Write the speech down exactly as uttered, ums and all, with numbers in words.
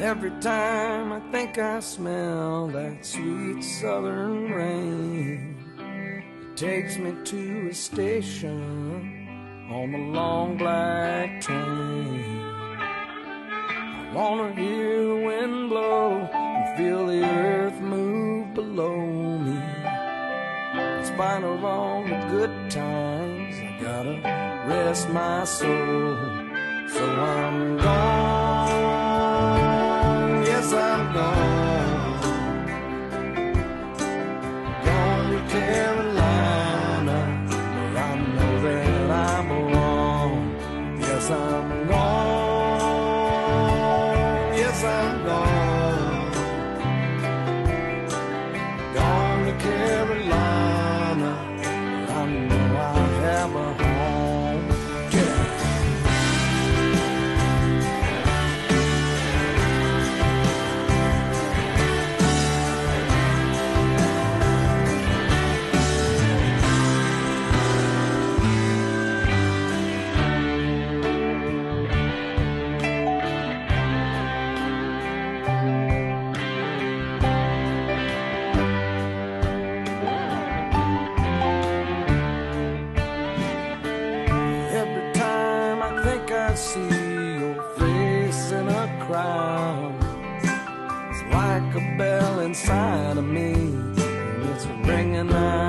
every time I think I smell that sweet southern rain, it takes me to a station on the long black train. I wanna hear the wind blow and feel the earth move below me. In spite of all the good times, I gotta rest my soul. So I'm gone, yes I'm gone, gone to Carolina, where I know that I belong. Yes I'm gone, yes I'm gone, gone to Carolina, where I know I have a home. I see your face in a crowd. It's like a bell inside of me, and it's ringing out.